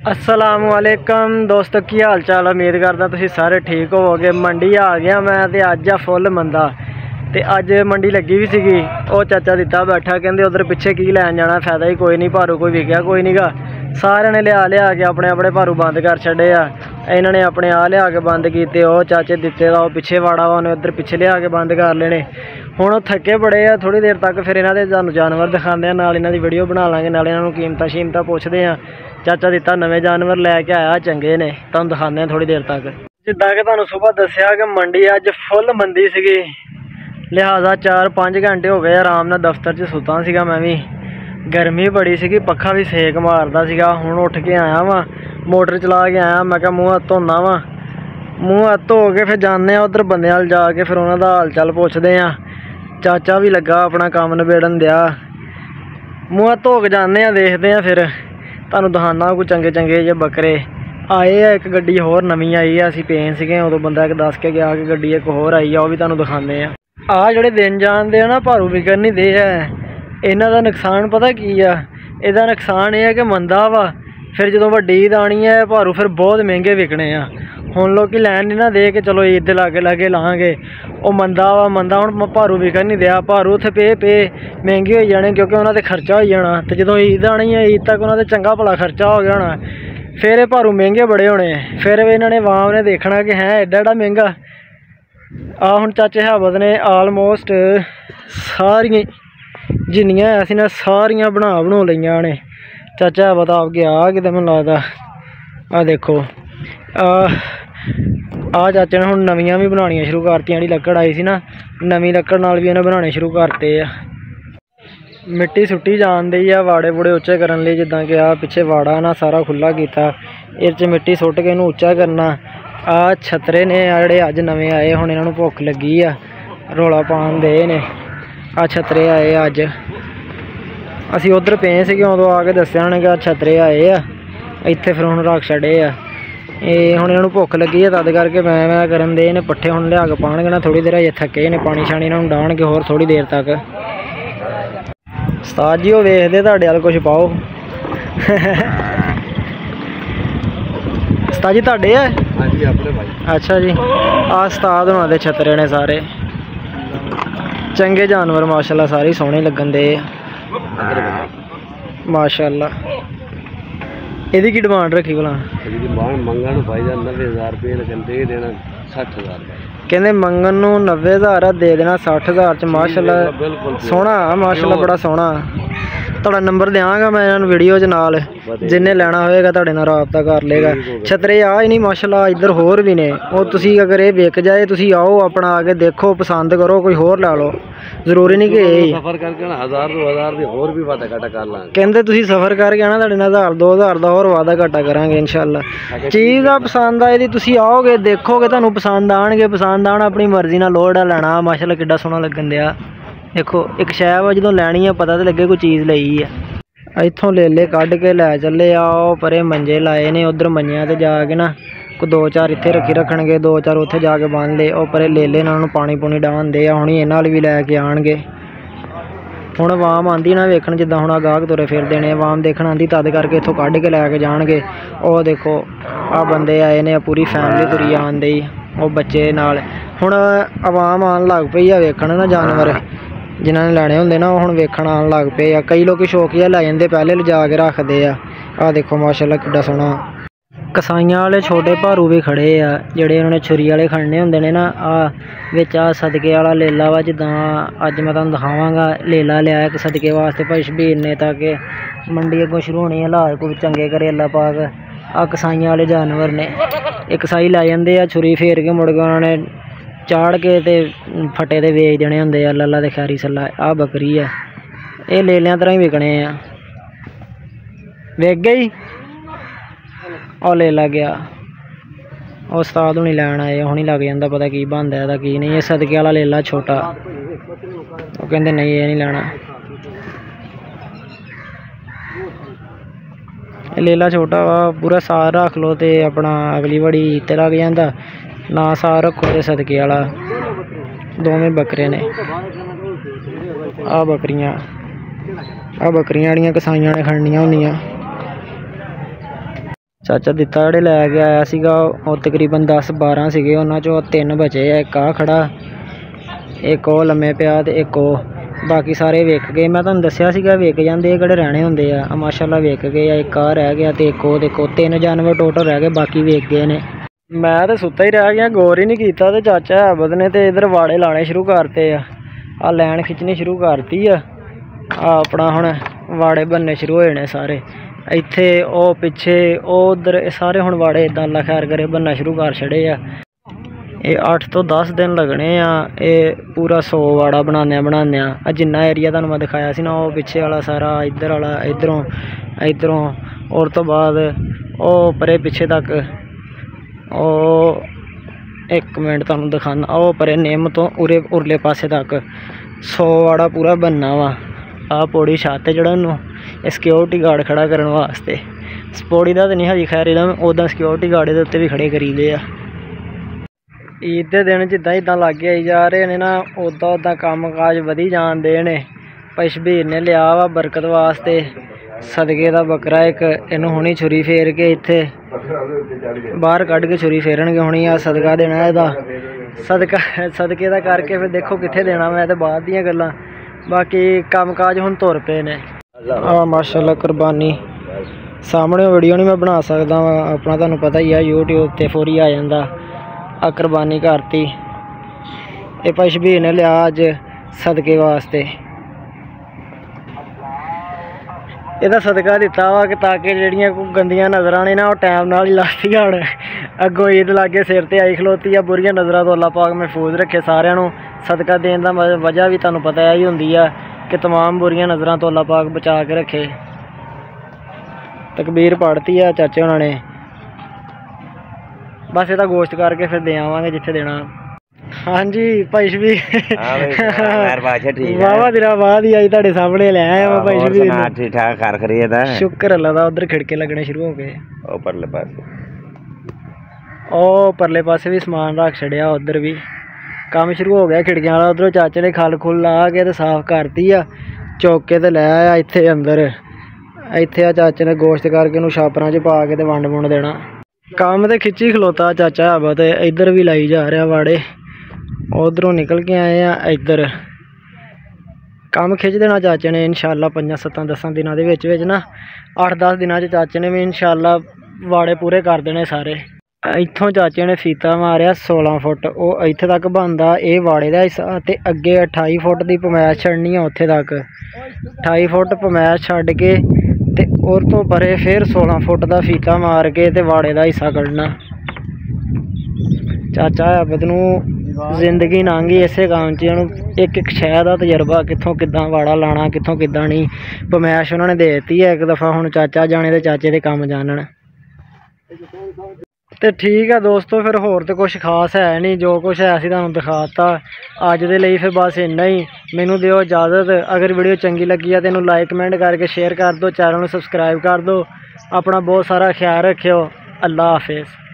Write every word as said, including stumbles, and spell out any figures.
असलामुअलैकुम दोस्तों, की हाल चाल। उम्मीद करदा तुसीं सारे ठीक होवोगे। मंडी आ गया मैं ते अज आ फुल मंदा ते अज मंडी लगी भी सीगी। वो चाचा दिता बैठा, कहंदे उधर पिछे की लैन जाना, फायदा ही कोई नहीं, भारू कोई विकया कोई नहीं गा। सारे ने लिया लिया के अपने अपने भारू बंद कर छड़े आ। इन्हों ने अपने आ लिया के बंद किए, वो चाचे दिते दा पिछे वाड़ा वा, उन्हें उधर पिछे लिया के बंद कर लेने। हुण थके बड़े आ, थोड़ी देर तक फिर इन्हों के तुहानूं जानवर दिखाते हैं, नाल इन्हां दी वीडियो बना लांगे, नाल इन्हां नूं कीमतां शीमतां पुछदे आ। चाचा दिता नवे जानवर लैके आया, चंगे ने, तुहानूं दिखाने हैं थोड़ी देर तक। जिद्दां कि तुहानूं सुबह दस्सिया कि मंडी अज फुल मंदी सीगी, लिहाजा चार पाँच घंटे हो गए आराम नाल दफ्तर च सुता सीगा। मैं भी गर्मी बड़ी सीगी, पक्खा भी सेक मारदा सीगा। हुण उठ के आया वा, मोटर चला के आया। मैं कहा मूँह हत्थ धोना वा, मूँह हत्थ धो के फिर जाने उधर बंदे वाल जाके फिर उन्हां दा हाल चाल पुछदे आ। चाचा भी लगा अपना काम नबेड़न दिया। मूँह हत्थ धो के जाने आ, देखते हैं फिर तुहानूं दिखाना कोई चंगे चंगे जे बकरे आए आ। एक गड्डी होर नवीं आई है, असीं पेन सीगे उदों बंदा एक दस के गया कि गड्डी एक होर आई है, वो भी तुहानूं दिखाने आ। आ जिहड़े दिन जाणदे आ ना, भारू विकन नहीं दे है। इन्हां दा नुकसान पता की आ? इहदा नुकसान यह है कि मंदा वा, फिर जदों वड्डी ईद आनी है भारू फिर बहुत महंगे विकने आ। हुण लोकी लैन नहीं ना दे के चलो ईद दे लागे लागे लांगे, वो मंदा वा मंदा। हुण भारू विकन नहीं दिया, भारू उत्थे पे पे महंगे हो जाने, क्योंकि उन्हां ते खर्चा हो जाना। तो जदों ईद आनी है, ईद तक उन्हां ते चंगा भला खर्चा हो गया होना, फिर ये भारू महंगे बड़े होने। फिर इन्हां ने वाम ने देखना कि है एडा एडा महंगा। आ हुण चाचे हाबत ने आलमोस्ट सारियां जिन्नियां ऐसी ना सारियां बना बनू लईयां ने। चाचा हाबत आप गया किते, मैनूं लगदा आ देखो आ आ चाचे ने हुण नवीं भी बनानियां शुरू करतियां। जिहड़ी लक्कड़ आई सी ना, नवीं लक्कड़ नाल भी इन्हें बनाने शुरू करते आ। मिट्टी सुट्टी जान दी आ वाड़े वूड़े उच्चे करन लई, जिद्दां कि आ पिछे वाड़ा ना सारा खुला कीता, इस च मिट्टी सुੱਟ के इहनूं उच्चा करना। आ छतरे ने जिहड़े अज नवें आए, हुण इन्हां नूं भुख लगी आ, रौला पाउण दे ने। आ छतरे आए अज, असीं उधर पे सीगे उदों आ के दस्सिया उन्हें कि छतरे आए आ, इत्थे फिर हुण रख छड़े आ। ਇਹ ਹੁਣ ਇਹਨਾਂ ਨੂੰ ਭੁੱਖ ਲੱਗੀ ਹੈ, ਤਦ ਕਰਕੇ ਮੈਂ ਮੈਂ ਕਰਨ ਦੇ ਨੇ ਪੱਠੇ ਹੁਣ ਲਿਆ ਕੇ ਪਾਣਗੇ ਨਾ। ਥੋੜੀ ਦੇਰ ਅਜੇ ਥੱਕੇ ਨੇ, ਪਾਣੀ ਛਾਣੀ ਇਹਨਾਂ ਨੂੰ ਡਾਣਗੇ ਹੋਰ ਥੋੜੀ ਦੇਰ ਤੱਕ। ਉਸਤਾਦ ਜੀ ਉਹ ਵੇਖਦੇ ਤੁਹਾਡੇ ਵੱਲ ਕੁਝ ਪਾਓ। ਉਸਤਾਦ ਜੀ ਤੁਹਾਡੇ ਹੈ? ਹਾਂਜੀ ਆਪਣੇ ਭਾਈ। ਅੱਛਾ ਜੀ, ਆ ਉਸਤਾਦ ਉਹਨਾਂ ਦੇ ਛਤਰੇ ਨੇ ਸਾਰੇ, ਚੰਗੇ ਜਾਨਵਰ ਮਾਸ਼ਾਅੱਲਾ, ਸਾਰੇ ਸੋਹਣੇ ਲੱਗਣ ਦੇ ਮਾਸ਼ਾਅੱਲਾ। ਇਹਦੀ ਕੀ ਡਿਮਾਂਡ ਰੱਖੀ ਭਲਾ? ਮੰਗਣ ਭਾਈ ਦਾ ਨੱਬੇ ਹਜ਼ਾਰ ਰੁਪਏ ਲੱਗਣ ਦੇ ਦੇਣਾ ਸੱਠ ਹਜ਼ਾਰ। ਕਹਿੰਦੇ ਮੰਗਣ ਨੂੰ ਨੱਬੇ ਹਜ਼ਾਰ ਦੇ ਦੇਣਾ ਸੱਠ ਹਜ਼ਾਰ ਚ। ਮਾਸ਼ਾਅੱਲਾ ਸੋਹਣਾ, ਮਾਸ਼ਾਅੱਲਾ ਬੜਾ ਸੋਹਣਾ। ਤੁਹਾਡਾ ਨੰਬਰ ਦਿਆਂਗਾ ਮੈਂ ਇਹਨਾਂ ਨੂੰ ਵੀਡੀਓ 'ਚ ਨਾਲ, ਜਿੰਨੇ ਲੈਣਾ ਹੋਏਗਾ ਤੁਹਾਡੇ ਨਾਲ ਰਾਬਤਾ ਕਰ ਲੇਗਾ। ਛਤਰੇ ਆ ਹੀ ਨਹੀਂ ਮਾਸ਼ਾਅੱਲਾ, ਇੱਧਰ ਹੋਰ ਵੀ ਨੇ। ਉਹ ਤੁਸੀਂ ਅਗਰ ਇਹ ਵਿਕ ਜਾਏ, ਤੁਸੀਂ ਆਓ ਆਪਣਾ ਆ ਕੇ ਦੇਖੋ, ਪਸੰਦ ਕਰੋ, ਕੋਈ ਹੋਰ ਲੈ ਲਓ। ਜ਼ਰੂਰੀ ਨਹੀਂ ਕਿ ਇਹ ਸਫ਼ਰ ਕਰਕੇ ਨਾ ਹਜ਼ਾਰ ਦੋ ਹਜ਼ਾਰ ਦੀ ਹੋਰ ਵੀ ਵਾਧਾ ਘਾਟਾ ਕਰ ਲਾਂਗੇ। ਕਹਿੰਦੇ ਤੁਸੀਂ ਸਫ਼ਰ ਕਰਕੇ ਆਣਾ, ਤੁਹਾਡੇ ਨਾਲ ਹਜ਼ਾਰ ਦੋ ਹਜ਼ਾਰ ਦਾ ਹੋਰ ਵਾਧਾ ਘਾਟਾ ਕਰਾਂਗੇ ਇਨਸ਼ਾਅੱਲਾ। ਚੀਜ਼ ਆ ਪਸੰਦ ਆਏ ਦੀ, ਤੁਸੀਂ ਆਓਗੇ ਦੇਖੋਗੇ, ਤੁਹਾਨੂੰ ਪਸੰਦ ਆਉਣਗੇ। ਪਸੰਦ ਆਉਣ ਆਪਣੀ ਮਰਜ਼ੀ ਨਾਲ ਲੋੜ ਆ ਲੈਣਾ। ਮਾਸ਼ਾਅੱਲਾ ਕਿੱਡਾ ਸੋਹਣਾ ਲੱਗਣ ਦਿਆ। ਦੇਖੋ ਇੱਕ ਸ਼ੈ ਵਾ, ਜਦੋਂ ਲੈਣੀ ਆ ਪਤਾ ਤਾਂ ਲੱਗੇ ਕੋਈ ਚੀਜ਼ ਲਈ ਆ। ਇੱਥੋਂ ਲੇਲੇ ਕੱਢ ਕੇ ਲੈ ਚੱਲੇ ਆ। ਉਹ ਪਰੇ ਮੰਜੇ ਲਾਏ ਨੇ, ਉਧਰ ਮੰਜਿਆਂ 'ਤੇ ਜਾ ਕੇ ਨਾ ਕੋਈ ਦੋ ਚਾਰ ਇੱਥੇ ਰੱਖੀ ਰੱਖਣਗੇ, ਦੋ ਚਾਰ ਉੱਥੇ ਜਾ ਕੇ ਬੰਨ ਲਏ। ਉਹ ਪਰੇ ਲੇਲੇ ਇਹਨਾਂ ਨੂੰ ਪਾਣੀ ਪੂਣੀ ਡਾਹਦੇ ਆ, ਹੁਣ ਇਹਨਾਂ ਨਾਲ ਵੀ ਲੈ ਕੇ ਆਉਣਗੇ। ਹੁਣ ਆਵਾਮ ਆਉਂਦੀ ਨਾ ਵੇਖਣ, ਜਿੱਦਾਂ ਹੁਣ ਆ ਗਾਹਕ ਤੁਰੇ ਫਿਰਦੇ ਨੇ, ਆਵਾਮ ਦੇਖਣ ਆਉਂਦੀ, ਤਦ ਕਰਕੇ ਇੱਥੋਂ ਕੱਢ ਕੇ ਲੈ ਕੇ ਜਾਣਗੇ। ਉਹ ਦੇਖੋ ਆਹ ਬੰਦੇ ਆਏ ਨੇ, ਪੂਰੀ ਫੈਮਿਲੀ ਤੁਰੀ ਆਉਣ ਦੀ, ਉਹ ਬੱਚੇ ਨਾਲ। ਹੁਣ ਆਵਾਮ ਆਉਣ ਲੱਗ ਪਈ ਆ ਵੇਖਣ ਨਾ ਜਾਨਵਰ, ਜਿਨ੍ਹਾਂ ਨੇ ਲੈਣੇ ਹੁੰਦੇ ਨਾ, ਉਹ ਹੁਣ ਵੇਖਣ ਆਉਣ ਲੱਗ ਪਏ ਆ। ਕਈ ਲੋਕ ਸ਼ੌਕੀਆ ਲੈ ਜਾਂਦੇ, ਪਹਿਲੇ ਲਿਜਾ ਕੇ ਰੱਖਦੇ ਆ। ਆਹ ਦੇਖੋ ਮਾਸ਼ਾਅੱਲਾ ਕਿੱਡਾ ਸੋਹਣਾ। ਕਸਾਈਆਂ ਵਾਲੇ ਛੋਟੇ ਭਾਰੂ ਵੀ ਖੜੇ ਆ, ਜਿਹੜੇ ਉਹਨਾਂ ਨੇ ਛੁਰੀ ਵਾਲੇ ਖੜਨੇ ਹੁੰਦੇ ਨੇ ਨਾ। ਆ ਵਿੱਚ ਆ ਸਦਕੇ ਵਾਲਾ ਲੇਲਾ ਵਾ, ਜਿੱਦਾਂ ਅੱਜ ਮੈਂ ਤੁਹਾਨੂੰ ਦਿਖਾਵਾਂਗਾ। ਲੇਲਾ ਲਿਆ ਇੱਕ ਸਦਕੇ ਵਾਸਤੇ ਭਾਈ ਸ਼ਬੀਰ ਨੇ, ਤਾਂ ਕਿ ਮੰਡੀ ਅੱਗੋਂ ਸ਼ੁਰੂ ਹੋਣੀ, ਹਾਲਾਤ ਕੋਈ ਚੰਗੇ ਕਰੇ ਅੱਲਾ ਪਾਕ। ਆ ਕਸਾਈਆਂ ਵਾਲੇ ਜਾਨਵਰ ਨੇ, ਇੱਕ ਕਸਾਈ ਲੈ ਜਾਂਦੇ ਆ, ਛੁਰੀ ਫੇਰ ਕੇ ਮੁੜ ਕੇ ਉਹਨਾਂ ਨੇ ਚਾੜ ਕੇ ਤੇ ਫੱਟੇ ਤੇ ਵੇਚ ਦੇਣੇ ਹੁੰਦੇ ਆ। ਅੱਲਾ ਦੇ ਖੈਰੀ ਸੱਲਾ। ਆਹ ਬੱਕਰੀ ਆ, ਇਹ ਲੇਲਿਆਂ ਤਰ੍ਹਾਂ ਹੀ ਵਿਕਣੇ ਆ। ਵਿਕ ਗਈ, ਉਹ ਲੇਲਾ ਗਿਆ। ਉਹ ਉਸਤਾਦ ਹੁਣੀ ਲੈਣ ਆਏ, ਹੁਣੀ ਲੱਗ ਜਾਂਦਾ ਪਤਾ ਕੀ ਬਣਦਾ ਇਹਦਾ ਕੀ ਨਹੀਂ। ਇਹ ਸਦਕੇ ਵਾਲਾ ਲੇਲਾ ਛੋਟਾ, ਉਹ ਕਹਿੰਦੇ ਨਹੀਂ ਇਹ ਨਹੀਂ ਲੈਣਾ। ਇਹ ਲੇਲਾ ਛੋਟਾ ਵਾ, ਪੂਰਾ ਸਾਰ ਰੱਖ ਲਓ ਤੇ ਆਪਣਾ ਅਗਲੀ ਵਾਰੀ ਤੇ ਲੱਗ ਜਾਂਦਾ। ਨਾ ਸਾਰ ਰੱਖੋ ਤੇ ਸਦਕੇ ਵਾਲਾ। ਦੋਵੇਂ ਬੱਕਰੇ ਨੇ। ਆ ਬੱਕਰੀਆਂ, ਆ ਬੱਕਰੀਆਂ ਜਿਹੜੀਆਂ ਕਸਾਈਆਂ ਨੇ ਖੜਨੀਆਂ ਹੁੰਦੀਆਂ। ਚਾਚਾ ਦਿੱਤਾ ਜਿਹੜੇ ਲੈ ਕੇ ਆਇਆ ਸੀਗਾ ਉਹ ਤਕਰੀਬਨ ਦਸ ਬਾਰਾਂ ਸੀਗੇ, ਉਹਨਾਂ 'ਚੋਂ ਤਿੰਨ ਬਚੇ ਆ। ਇੱਕ ਆ ਖੜਾ, ਇੱਕ ਉਹ ਲੰਮੇ ਪਿਆ ਤੇ ਇੱਕ ਉਹ, ਬਾਕੀ ਸਾਰੇ ਵਿਕ ਗਏ। ਮੈਂ ਤੁਹਾਨੂੰ ਦੱਸਿਆ ਸੀਗਾ ਵਿਕ ਜਾਂਦੇ ਆ, ਕਿਹੜੇ ਰਹਿਣੇ ਹੁੰਦੇ ਆ। ਮਾਸ਼ਾਅੱਲਾ ਵਿਕ ਗਏ ਆ। ਇੱਕ ਆ ਰਹਿ ਗਿਆ ਤੇ ਇੱਕ ਉਹ ਦੇਖੋ, ਤਿੰਨ ਜਾਨਵਰ ਟੋਟਲ ਰਹਿ ਗਏ, ਬਾਕੀ ਵਿਕ ਗਏ ਨੇ। ਮੈਂ ਤਾਂ ਸੁੱਤਾ ਹੀ ਰਹਿ ਗਿਆ, ਗੌਰ ਹੀ ਨਹੀਂ ਕੀਤਾ। ਤੇ ਚਾਚਾ ਆਬਦ ਨੇ ਤੇ ਇੱਧਰ ਵਾੜੇ ਲਾਣੇ ਸ਼ੁਰੂ ਕਰਤੇ ਆ, ਆਹ ਲੈਣ ਖਿੱਚਣੀ ਸ਼ੁਰੂ ਕਰਤੀ ਆ। ਆ ਆਪਣਾ ਹੁਣ ਵਾੜੇ ਬਣਨੇ ਸ਼ੁਰੂ ਹੋਏ ਨੇ ਸਾਰੇ, ਇੱਥੇ ਉਹ ਪਿੱਛੇ ਉਹ ਉੱਧਰ, ਸਾਰੇ ਹੁਣ ਵਾੜੇ ਇੱਦਾਂ ਅੱਲਾ ਖੈਰ ਕਰੇ ਬਣਨਾ ਸ਼ੁਰੂ ਕਰ ਛੜੇ ਆ। ਇਹ ਅੱਠ ਤੋਂ ਦਸ ਦਿਨ ਲੱਗਣੇ ਆ ਇਹ ਪੂਰਾ ਸੌ ਵਾੜਾ ਬਣਾਉਂਦਿਆਂ ਬਣਾਉਂਦਿਆਂ। ਆ ਜਿੰਨਾ ਏਰੀਆ ਤੁਹਾਨੂੰ ਮੈਂ ਦਿਖਾਇਆ ਸੀ ਨਾ, ਉਹ ਪਿੱਛੇ ਵਾਲਾ ਸਾਰਾ, ਇੱਧਰ ਵਾਲਾ, ਇੱਧਰੋਂ ਇੱਧਰੋਂ, ਔਰ ਤੋਂ ਬਾਅਦ ਉਹ ਪਰੇ ਪਿੱਛੇ ਤੱਕ, ਉਹ ਇੱਕ ਮਿੰਟ ਤੁਹਾਨੂੰ ਦਿਖਾਉਣਾ, ਉਹ ਪਰੇ ਨਿੰਮ ਤੋਂ ਉਰੇ ਉਰਲੇ ਪਾਸੇ ਤੱਕ ਸੌ ਵਾੜਾ ਪੂਰਾ ਬਣਨਾ ਵਾ। ਆਹ ਪੌੜੀ ਛੱਤ ਤੇ ਜਿਹੜਾ ਉਹਨੂੰ ਇਹ ਸਿਕਿਉਰਿਟੀ ਗਾਰਡ ਖੜਾ ਕਰਨ ਵਾਸਤੇ, ਪੌੜੀ ਦਾ ਤਾਂ ਨਹੀਂ ਹਜੇ ਖੈਰ, ਇਹਦਾ ਉੱਦਾਂ ਸਿਕਿਉਰਿਟੀ ਗਾਰਡ ਦੇ ਉੱਤੇ ਵੀ ਖੜੇ ਕਰੀਦੇ ਆ। ਈਦ ਦੇ ਦਿਨ ਜਿੱਦਾਂ ਜਿੱਦਾਂ ਲਾਗੇ ਆਈ ਜਾ ਰਹੇ ਨੇ ਨਾ, ਉੱਦਾਂ ਉੱਦਾਂ ਕੰਮ ਕਾਜ ਵਧੀ ਜਾਂਦੇ ਨੇ। ਭਾਈ ਸ਼ਬੀਰ ਨੇ ਲਿਆ ਵਾ ਬਰਕਤ ਵਾਸਤੇ ਸਦਕੇ ਦਾ ਬੱਕਰਾ ਇੱਕ, ਇਹਨੂੰ ਹੁਣੀ ਛੁਰੀ ਫੇਰ ਕੇ ਇੱਥੇ ਬਾਹਰ ਕੱਢ ਕੇ ਛੁਰੀ ਫੇਰਨਗੇ ਹੁਣੀ। ਆ ਸਦਕਾ ਦੇਣਾ ਇਹਦਾ, ਸਦਕਾ ਸਦਕੇ ਦਾ ਕਰਕੇ ਫਿਰ ਦੇਖੋ ਕਿੱਥੇ ਦੇਣਾ। ਮੈਂ ਤਾਂ ਬਾਅਦ ਦੀਆਂ ਗੱਲਾਂ, ਬਾਕੀ ਕੰਮ ਕਾਜ ਹੁਣ ਤੁਰ ਪਏ ਨੇ। ਆ ਮਾਸ਼ਾਅੱਲਾ ਕੁਰਬਾਨੀ ਸਾਹਮਣੇ ਵੀਡੀਓ ਨਹੀਂ ਮੈਂ ਬਣਾ ਸਕਦਾ ਵਾ, ਆਪਣਾ ਤੁਹਾਨੂੰ ਪਤਾ ਹੀ ਆ ਯੂਟਿਊਬ 'ਤੇ ਫੌਰੀ ਆ ਜਾਂਦਾ। ਆ ਕੁਰਬਾਨੀ ਕਰਤੀ, ਇਹ ਭਾਈ ਸ਼ਬੀਰ ਨੇ ਲਿਆ ਅੱਜ ਸਦਕੇ ਵਾਸਤੇ। ਇਹਦਾ ਸਦਕਾ ਦਿੱਤਾ ਵਾ ਕਿ ਤਾਂ ਕਿ ਜਿਹੜੀਆਂ ਕੋਈ ਗੰਦੀਆਂ ਨਜ਼ਰਾਂ ਨੇ ਨਾ, ਉਹ ਟਾਈਮ ਨਾਲ ਹੀ ਲੱਗਦੀਆਂ। ਹੁਣ ਅੱਗੋਂ ਈਦ ਲਾਗੇ ਸਿਰ 'ਤੇ ਆਈ ਖਲੋਤੀ ਆ, ਬੁਰੀਆਂ ਨਜ਼ਰਾਂ ਤੋਂ ਅੱਲਾ ਪਾਕ ਮਹਿਫੂਜ਼ ਰੱਖੇ ਸਾਰਿਆਂ ਨੂੰ। ਸਦਕਾ ਦੇਣ ਦਾ ਵਜ੍ਹਾ ਵੀ ਤੁਹਾਨੂੰ ਪਤਾ ਹੀ ਹੁੰਦੀ ਆ ਕਿ ਤਮਾਮ ਬੁਰੀਆਂ ਨਜ਼ਰਾਂ ਤੋਂ ਅੱਲਾ ਪਾਕ ਬਚਾ ਕੇ ਰੱਖੇ। ਤਕਬੀਰ ਪੜ੍ਹਤੀ ਆ ਚਾਚੇ ਉਹਨਾਂ ਨੇ। ਬਸ ਇਹਦਾ ਗੋਸ਼ਤ ਕਰਕੇ ਫਿਰ ਦੇ ਆਵਾਂਗੇ ਜਿੱਥੇ ਦੇਣਾ। ਹਾਂਜੀ ਭਾਈ ਸ਼ਬੀਰ, ਵਾਹਵਾ ਦਿਨਾਂ ਬਾਅਦ ਹੀ ਅੱਜ ਤੁਹਾਡੇ ਸਾਹਮਣੇ ਲੈ ਆਇਆ ਵਾ ਭਾਈ ਸ਼ਬੀਰ। ਠੀਕ ਠਾਕ ਕਰ ਖਰੀਏ ਦਾ ਸ਼ੁਕਰ ਅੱਲਾ ਦਾ। ਉਧਰ ਖਿੜਕੇ ਲੱਗਣੇ ਸ਼ੁਰੂ ਹੋ ਗਏ, ਉਹ ਪਰਲੇ ਪਾਸੇ, ਉਹ ਪਰਲੇ ਪਾਸੇ ਵੀ ਸਮਾਨ ਰੱਖ ਛੜਿਆ, ਉਧਰ ਵੀ ਕੰਮ ਸ਼ੁਰੂ ਹੋ ਗਿਆ ਖਿੜਕੀਆਂ ਵਾਲਾ। ਉਧਰੋਂ ਚਾਚੇ ਨੇ ਖਲ ਖੁੱਲ ਲਾ ਕੇ ਤੇ ਸਾਫ਼ ਕਰਤੀ ਆ, ਚੁੱਕ ਕੇ ਤੇ ਲੈ ਆਇਆ ਇੱਥੇ ਅੰਦਰ। ਇੱਥੇ ਆ ਚਾਚੇ ਨੇ ਗੋਸ਼ਤ ਕਰਕੇ ਉਹਨੂੰ ਛਾਪਰਾਂ 'ਚ ਪਾ ਕੇ ਤੇ ਵੰਡ ਵੁੰਡ ਦੇਣਾ। ਕੰਮ ਤੇ ਖਿੱਚੀ ਖਲੋਤਾ ਚਾਚਾ ਆਬਾ, ਤੇ ਇੱਧਰ ਵੀ ਲਾਈ ਜਾ ਰਿਹਾ ਵਾੜੇ। ਉਧਰੋਂ ਨਿਕਲ ਕੇ ਆਏ ਆ, ਇੱਧਰ ਕੰਮ ਖਿੱਚ ਦੇਣਾ ਚਾਚੇ ਨੇ ਇਨਸ਼ਾਅੱਲਾ। ਪੰਜਾਂ ਸੱਤਾਂ ਦਸਾਂ ਦਿਨਾਂ ਦੇ ਵਿੱਚ ਵਿੱਚ ਨਾ, ਅੱਠ ਦਸ ਦਿਨਾਂ 'ਚ ਚਾਚੇ ਨੇ ਵੀ ਇਨਸ਼ਾਅੱਲਾ ਵਾੜੇ ਪੂਰੇ ਕਰ ਦੇਣੇ ਸਾਰੇ। ਇੱਥੋਂ ਚਾਚੇ ਨੇ ਫੀਤਾ ਮਾਰਿਆ ਸੋਲਾਂ ਫੁੱਟ, ਉਹ ਇੱਥੇ ਤੱਕ ਬਣਦਾ ਇਹ ਵਾੜੇ ਦਾ ਹਿੱਸਾ। ਤੇ ਅੱਗੇ ਅਠਾਈ ਫੁੱਟ ਦੀ ਪਮੈਸ਼ ਛੱਡਣੀ ਆ ਉੱਥੇ ਤੱਕ, ਅਠਾਈ ਫੁੱਟ ਪਮੈਸ਼ ਛੱਡ ਕੇ ਤੇ ਉਹ ਤੋਂ ਪਰੇ ਫਿਰ ਸੋਲਾਂ ਫੁੱਟ ਦਾ ਫੀਤਾ ਮਾਰ ਕੇ ਤੇ ਵਾੜੇ ਦਾ ਹਿੱਸਾ ਕੱਢਣਾ। ਚਾਚਾ ਆਬਦ ਨੂੰ ਜ਼ਿੰਦਗੀ ਲੰਘ ਗਈ ਇਸੇ ਕੰਮ 'ਚ। ਉਹਨੂੰ ਇੱਕ ਇੱਕ ਸ਼ੈ ਦਾ ਤਜਰਬਾ, ਕਿੱਥੋਂ ਕਿੱਦਾਂ ਵਾੜਾ ਲਾਉਣਾ, ਕਿੱਥੋਂ ਕਿੱਦਾਂ ਨਹੀਂ। ਪਮੈਸ਼ ਉਹਨਾਂ ਨੇ ਦੇ ਦਿੱਤੀ ਹੈ ਇੱਕ ਦਫਾ, ਹੁਣ ਚਾਚਾ ਜਾਣੇ ਤੇ ਚਾਚੇ ਦੇ ਕੰਮ ਜਾਣਨ। ਤੇ ਠੀਕ ਆ ਦੋਸਤੋ, ਫਿਰ ਹੋਰ ਤਾਂ ਕੁਛ ਖਾਸ ਹੈ ਨਹੀਂ, ਜੋ ਕੁਛ ਹੈ ਅਸੀਂ ਤੁਹਾਨੂੰ ਦਿਖਾਤਾ ਅੱਜ ਦੇ ਲਈ। ਫਿਰ ਬਸ ਇੰਨਾ ਹੀ, ਮੈਨੂੰ ਦਿਓ ਇਜਾਜ਼ਤ। ਅਗਰ ਵੀਡੀਓ ਚੰਗੀ ਲੱਗੀ ਆ ਤਾਂ ਇਹਨੂੰ ਲਾਈਕ ਕਮੈਂਟ ਕਰਕੇ ਸ਼ੇਅਰ ਕਰ ਦਿਓ, ਚੈਨਲ ਨੂੰ ਸਬਸਕ੍ਰਾਈਬ ਕਰ ਦਿਓ। ਆਪਣਾ ਬਹੁਤ ਸਾਰਾ ਖਿਆਲ ਰੱਖਿਓ। ਅੱਲਾ ਹਾਫਿਜ਼।